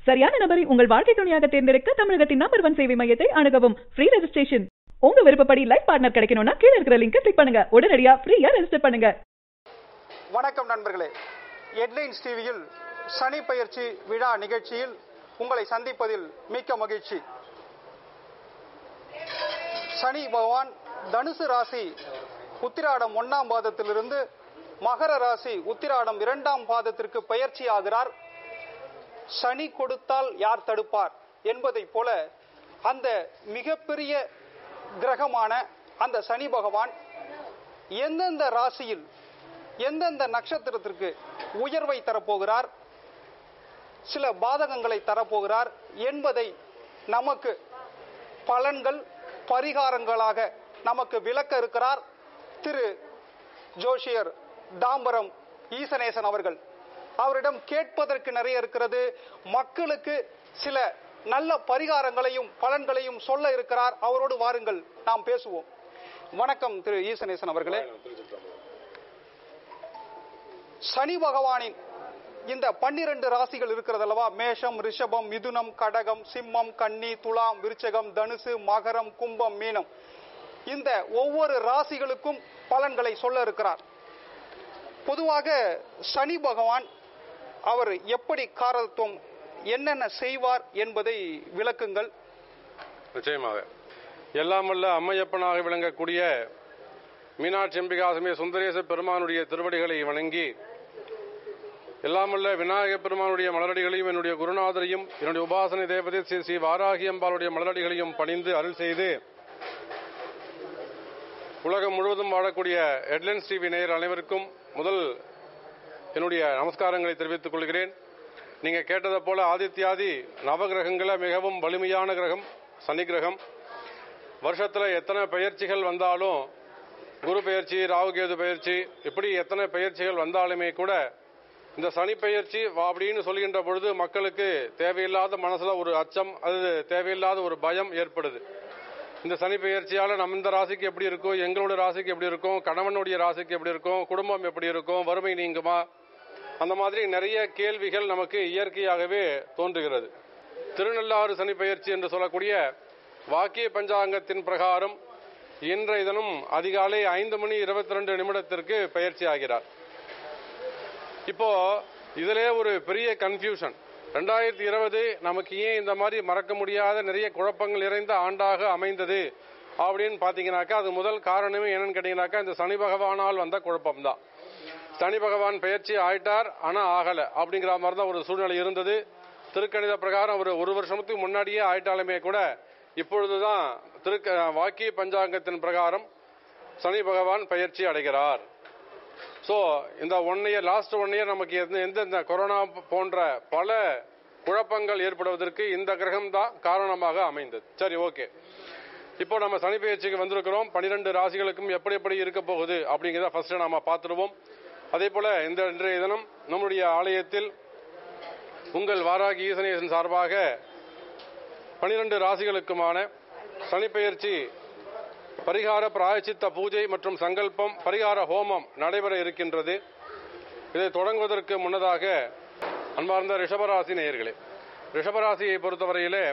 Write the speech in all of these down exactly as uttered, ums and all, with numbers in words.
சரியான நபரை உங்கள் வாழ்க்கை துணையாக தேர்ந்தெடுக்க தமிழகத்தின் நம்பர் ஒன் சேவை மையத்தை அணுகவும். Free registration. உங்க விருப்பப்படி லைஃப் பார்ட்னர் கிடைக்கணும்னா கீழ இருக்கிற லிங்கை கிளிக் பண்ணுங்க. உடனடியா ஃப்ரீயா ரெஜிஸ்டர் பண்ணுங்க. வணக்கம் நண்பர்களே. ஹெட்லைன்ஸ் டிவியில் சனி பயிற்சி விழா நிகழ்ச்சியில் உங்களை சந்திப்பதில் மிக்க மகிழ்ச்சி. சனி பகவான் தனுசு ராசி உத்திராடம் ஒன்னாம் பாதத்திலிருந்து மகர ராசி உத்திராடம் இரண்டாம் பாதத்திற்கு பயிற்சி ஆகிறார். சனி கொடுத்தால் யார் தடுப்பார் என்பதை போல அந்த மிகப்பெரிய கிரகமான அந்த சனி பகவான் எந்தெந்த ராசியில் எந்தெந்த நட்சத்திரத்திற்கு உயர்வை தரப்போகிறார், சில பாதகங்களை தரப்போகிறார் என்பதை நமக்கு பலன்கள் பரிகாரங்களாக நமக்கு விளக்க இருக்கிறார் திரு ஜோஷியர் தாம்பரம் ஈசனேசன் அவர்கள். அவரிடம் கேட்பதற்கு நிறைய இருக்கிறது. மக்களுக்கு சில நல்ல பரிகாரங்களையும் பலன்களையும் சொல்ல இருக்கிறார். அவரோடு வாருங்கள், நாம் பேசுவோம். வணக்கம் திரு ஈசனேசன் அவர்களே. சனி பகவானின் இந்த பன்னிரண்டு ராசிகள் இருக்கிறது அல்லவா, மேஷம், ரிஷபம், மிதுனம், கடகம், சிம்மம், கன்னி, துலாம், விருச்சகம், தனுசு, மகரம், கும்பம், மீனம், இந்த ஒவ்வொரு ராசிகளுக்கும் பலன்களை சொல்ல இருக்கிறார். பொதுவாக சனி பகவான் அவர் எப்படி காரத்துவம் என்னென்ன செய்வார் என்பதை விளக்குங்கள். நிச்சயமாக எல்லாம் வல்ல அம்மையப்பனாக விளங்கக்கூடிய மீனாட்சி அம்பிகாசமே சுந்தரேச பெருமானுடைய திருவடிகளை வணங்கி, எல்லாம் வல்ல விநாயக பெருமானுடைய மலரடிகளையும் என்னுடைய குருநாதரையும் என்னுடைய உபாசனை தேவதை ஸ்ரீ ஸ்ரீ வாராகி அம்பாளுடைய மலரடிகளையும் பணிந்து அருள் செய்து, உலகம் முழுவதும் வாழக்கூடிய ஹெட்லைன்ஸ் டிவி நேயர் அனைவருக்கும் முதல் என்னுடைய நமஸ்காரங்களை தெரிவித்துக் கொள்கிறேன். நீங்க கேட்டதை போல ஆதித்யாதி நவகிரகங்கள மிகவும் வலிமையான கிரகம் சனி கிரகம். வருஷத்துல எத்தனை பயிற்சிகள் வந்தாலும், குரு பயிற்சி, ராகுகேது பயிற்சி, இப்படி எத்தனை பயிற்சிகள் வந்தாலுமே கூட இந்த சனி பயிற்சி அப்படின்னு சொல்கின்ற பொழுது மக்களுக்கு தேவையில்லாத மனசுல ஒரு அச்சம், அது தேவையில்லாத ஒரு பயம் ஏற்படுது. இந்த சனி பயிற்சியால நம்ம இந்த ராசிக்கு எப்படி இருக்கும், எங்களுடைய ராசிக்கு எப்படி இருக்கும், கணவனுடைய ராசிக்கு எப்படி இருக்கும், குடும்பம் எப்படி இருக்கும், வறுமை நீங்குமா, அந்த மாதிரி நிறைய கேள்விகள் நமக்கு இயற்கையாகவே தோன்றுகிறது. திருநள்ளாறு சனி பயிற்சி என்று சொல்லக்கூடிய வாக்கிய பஞ்சாங்கத்தின் பிரகாரம் இன்றைய தினம் அதிகாலை ஐந்து மணி இருபத்தி ரெண்டு நிமிடத்திற்கு பயிற்சி ஆகிறார். இப்போ இதிலே ஒரு பெரிய கன்ஃபியூஷன். ரெண்டாயிரத்தி இருபது நமக்கு ஏன் இந்த மாதிரி மறக்க முடியாத நிறைய குழப்பங்கள் நிறைந்த ஆண்டாக அமைந்தது அப்படின்னு பாத்தீங்கன்னாக்கா, அது முதல் காரணமே என்னன்னு கேட்டீங்கன்னாக்கா, இந்த சனி பகவானால் வந்த குழப்பம் தான். சனி பகவான் பயிற்சி ஆயிட்டார், ஆனா ஆகல அப்படிங்கிற மாதிரி தான் ஒரு சூழ்நிலை இருந்தது. திருக்கணித பிரகாரம் ஒரு ஒரு வருஷத்துக்கு முன்னாடியே ஆயிட்டாலுமே கூட இப்பொழுதுதான் திரு வாக்கிய பஞ்சாங்கத்தின் பிரகாரம் சனி பகவான் பயிற்சி அடைகிறார். சோ இந்த one year last one year நமக்கு எந்த கொரோனா போன்ற பல குழப்பங்கள் ஏற்படுவதற்கு இந்த கிரகம் தான் காரணமாக அமைந்தது. சரி, ஓகே. இப்போ நம்ம சனி பயிற்சிக்கு வந்திருக்கிறோம். பனிரெண்டு ராசிகளுக்கும் எப்படி எப்படி இருக்க போகுது அப்படிங்கிறத ஃபர்ஸ்ட் நாம பார்த்துருவோம். அதே போல இந்த இன்றைய தினம் நம்முடைய ஆலயத்தில் உங்கள் வாராகி ஈசனேசன் சார்பாக பனிரெண்டு ராசிகளுக்குமான சனி பயிற்சி பரிகார பிராயச்சித்த பூஜை மற்றும் சங்கல்பம் பரிகார ஹோமம் நடைபெற இருக்கின்றது. இதை தொடங்குவதற்கு முன்னதாக அன்பார்ந்த ரிஷபராசி நேயர்களே, ரிஷபராசியை பொறுத்தவரையிலே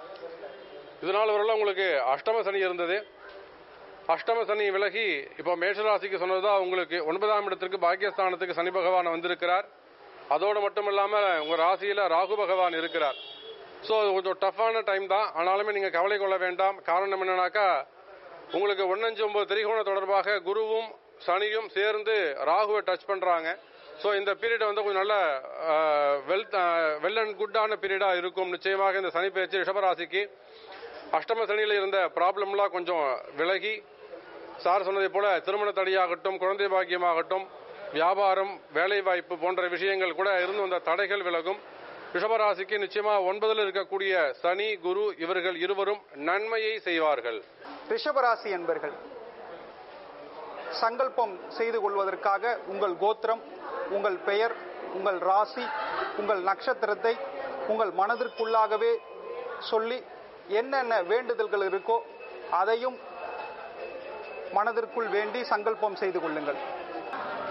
இதனால் வரல உங்களுக்கு அஷ்டம சனி இருந்தது. அஷ்டம சனி விலகி இப்போ மேஷராசிக்கு சொன்னதுதான் உங்களுக்கு ஒன்பதாம் இடத்திற்கு பாக்கியஸ்தானத்துக்கு சனி பகவான் வந்திருக்கிறார். அதோடு மட்டும் இல்லாம உங்க ராசியில ராகு பகவான் இருக்கிறார். ஸோ கொஞ்சம் டஃப்பான டைம் தான். ஆனாலுமே நீங்க கவலை கொள்ள வேண்டாம். காரணம் என்னன்னாக்கா, உங்களுக்கு ஒன்னஞ்சு ஒன்பது திரிகோண தொடர்பாக குருவும் சனியும் சேர்ந்து ராகுவை டச் பண்றாங்க. ஸோ இந்த பீரியட் வந்து கொஞ்சம் நல்ல வெல் வெல் அண்ட் குட்டான பீரியடா இருக்கும். நிச்சயமாக இந்த சனி பயிற்சி ரிஷபராசிக்கு அஷ்டம சனியில் இருந்த ப்ராப்ளம்லாம் கொஞ்சம் விலகி, சார் சொன்னதை போல திருமண தடையாகட்டும், குழந்தை பாக்கியமாகட்டும், வியாபாரம், வேலை வாய்ப்பு போன்ற விஷயங்கள் கூட இருந்து வந்த தடைகள் விலகும். ரிஷபராசிக்கு நிச்சயமா ஒன்பதில் இருக்கக்கூடிய சனி, குரு இவர்கள் இருவரும் நன்மையை செய்வார்கள். ரிஷபராசி என்பர்கள் சங்கல்பம் செய்து கொள்வதற்காக உங்கள் கோத்திரம், உங்கள் பெயர், உங்கள் ராசி, உங்கள் நட்சத்திரத்தை உங்கள் மனதிற்குள்ளாகவே சொல்லி என்னென்ன வேண்டுதல்கள் இருக்கோ அதையும் மனதிற்குள் வேண்டி சங்கல்பம் செய்து கொள்ளுங்கள்.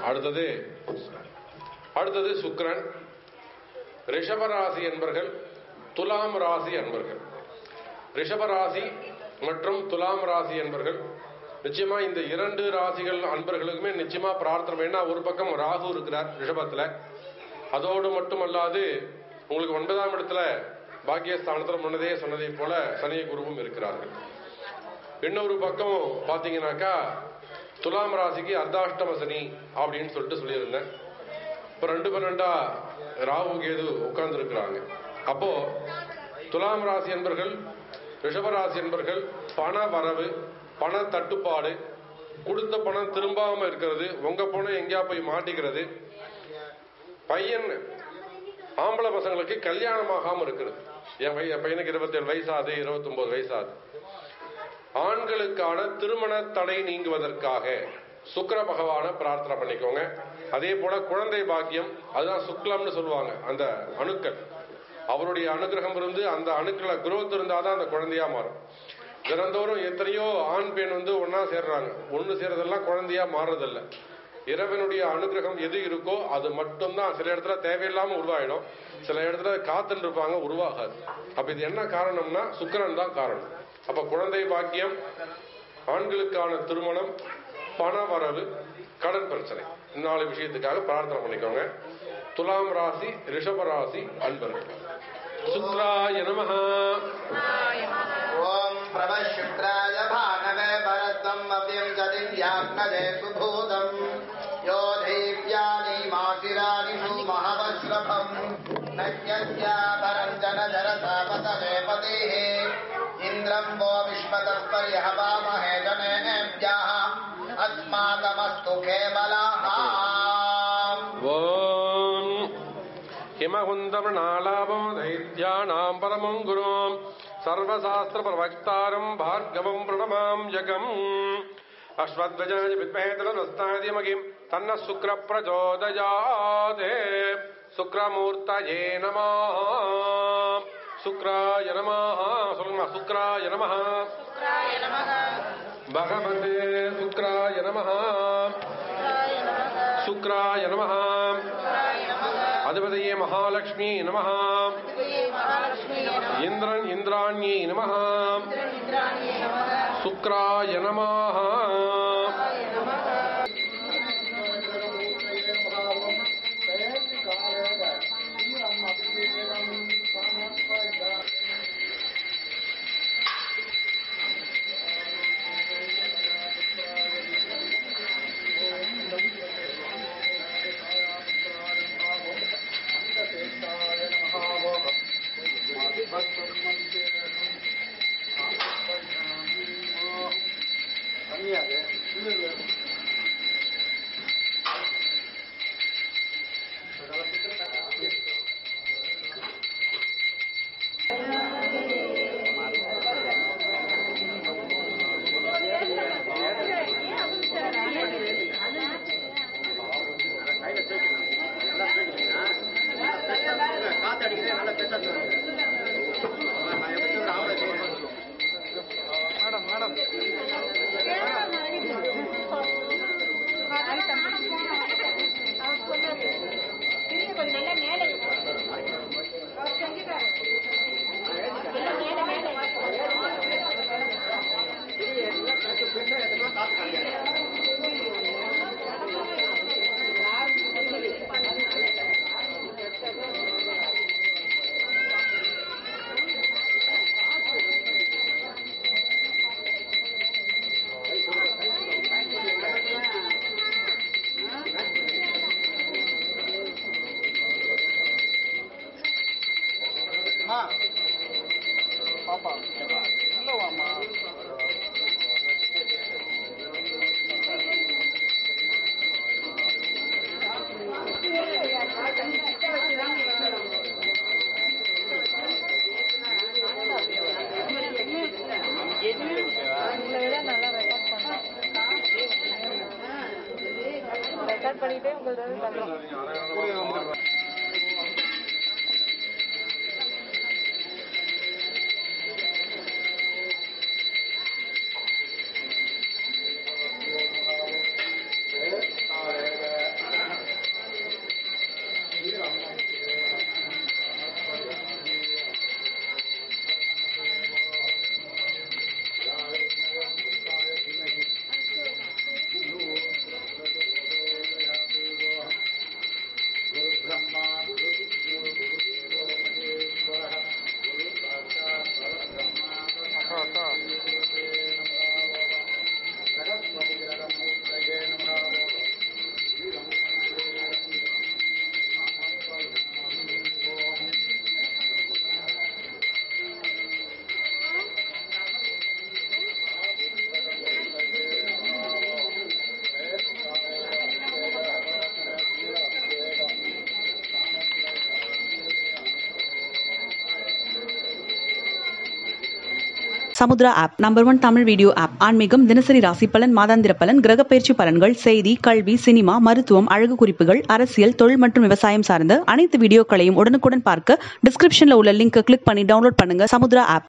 அடுத்தது அடுத்தது சுக்கிரன். ரிஷபராசி என்பர்கள் துலாம் ராசி அன்பர்கள், ரிஷபராசி மற்றும் துலாம் ராசி அன்பர்கள், நிச்சயமா இந்த இரண்டு ராசிகள் அன்பர்களுக்குமே நிச்சயமா பிரார்த்தனை. ஏன்னா ஒரு பக்கம் ராகு இருக்கிறார் ரிஷபத்துல, அதோடு மட்டுமல்லாது உங்களுக்கு ஒன்பதாம் இடத்துல பாக்கியஸ்தானத்தில் முன்னதே சொன்னதை போல சனி குருவும் இருக்கிறார்கள். இன்னொரு பக்கம் பாத்தீங்கன்னாக்கா துலாம் ராசிக்கு அர்த்தாஷ்டம சனி அப்படின்னு சொல்லிட்டு சொல்லியிருந்தேன். இப்ப ரெண்டு பன்னெண்டா ராகு கேது உட்கார்ந்து இருக்கிறாங்க. அப்போ துலாம் ராசி என்பர்கள், ரிஷபராசி என்பர்கள் பண வரவு, பண தட்டுப்பாடு, கொடுத்த பணம் திரும்பாம இருக்கிறது, உங்க பணம் எங்கேயா போய் மாட்டிக்கிறது, பையன் ஆம்பளை பசங்களுக்கு கல்யாணமாகாம இருக்கிறது. என் பையனுக்கு இருபத்தி ஏழு வயசாது, இருபத்தி ஒன்பது வயசாது. ஆண்களுக்கான திருமண தடை நீங்குவதற்காக சுக்கிர பகவான பிரார்த்தனை பண்ணிக்கோங்க. அதே போல குழந்தை பாக்கியம், அதுதான் சுக்லம்னு சொல்லுவாங்க, அந்த அணுக்கள், அவருடைய அனுகிரகம் இருந்து அந்த அணுக்களை குரோத் இருந்தாதான் அந்த குழந்தையா மாறும். தினந்தோறும் எத்தனையோ ஆண் பெண் வந்து ஒன்னா சேர்றாங்க, ஒன்னு சேர்றதெல்லாம் குழந்தையா மாறுறதில்ல. இறைவனுடைய அனுகிரகம் எது இருக்கோ அது மட்டும்தான். சில இடத்துல தேவையில்லாம உருவாயிடும், சில இடத்துல காத்துன்னு இருப்பாங்க, உருவாகாது. அப்ப இது என்ன காரணம்னா சுக்கிரன் தான் காரணம். அப்ப குழந்தை பாக்கியம், ஆண்களுக்கான திருமணம், பண வரவு, கடன் பிரச்சனை, இந்த நாலு விஷயத்துக்காக பிரார்த்தனை பண்ணிக்கோங்க. துலாம் ராசி, ரிஷப ராசி அன்பர்கள். சுக்ராய நமஹ. ஓம் பிரபசுக்ராய பானவே பரத்வம் அவ்யம் ஜதிவ்யாக்னதே சுபூதம் யோ தேவ்யானி மாசிராணி மஹவஸ்ரபம் நத்யஸ்யா பரஞ்சன ஜரசாபதவே பதேஹ இந்திரம் வோ விஸ்வதஸ்பரிஹவாமஹே ஜனேபியः அஸ்மாகமஸ்து கேவலஹ. ஓம் ஹிமகுந்தமநாளாபம் தைத்யானாம் பரமம் குரும் சர்வசாஸ்திர பிரவக்தாரம் பார்கவம் பிரணமாம் ஜகம். அஸ்வத்வஜாய வித்மஹே தனஸ்தாதிமகிம் தன்ன சுக்ர பிரச்சோதயாதே. சுக்ரமூர்த்தயே நமः. சுக்ராய நமः. சொல்லுங்க, சுக்ராய நமः. பகவதே சுக்ராய நமः. சுக்ராய நமः. அதிபதியே மகாலட்சுமி நமः. இந்திரன் இந்திராண்யை நமः. சுக்ராய நமः. பாப்பா உள்ள வாமா. ரெக்கார்ட் பண்ணிட்டே உங்களுக்கு Samudra app number one Tamil video app. ஆன்மீகம், தினசரி ராசி பலன், மாதாந்திர பலன், கிரக பயிற்சி பலன்கள், செய்தி, கல்வி, சினிமா, மருத்துவம், அழகு குறிப்புகள், அரசியல், தொழில் மற்றும் விவசாயம் சார்ந்த அனைத்து வீடியோக்களையும் உடனுக்குடன் பார்க்க டிஸ்கிரிப்ஷன்ல உள்ள லிங்கை கிளிக் பண்ணி டவுன்லோட் பண்ணுங்க சமுத்ரா ஆப்.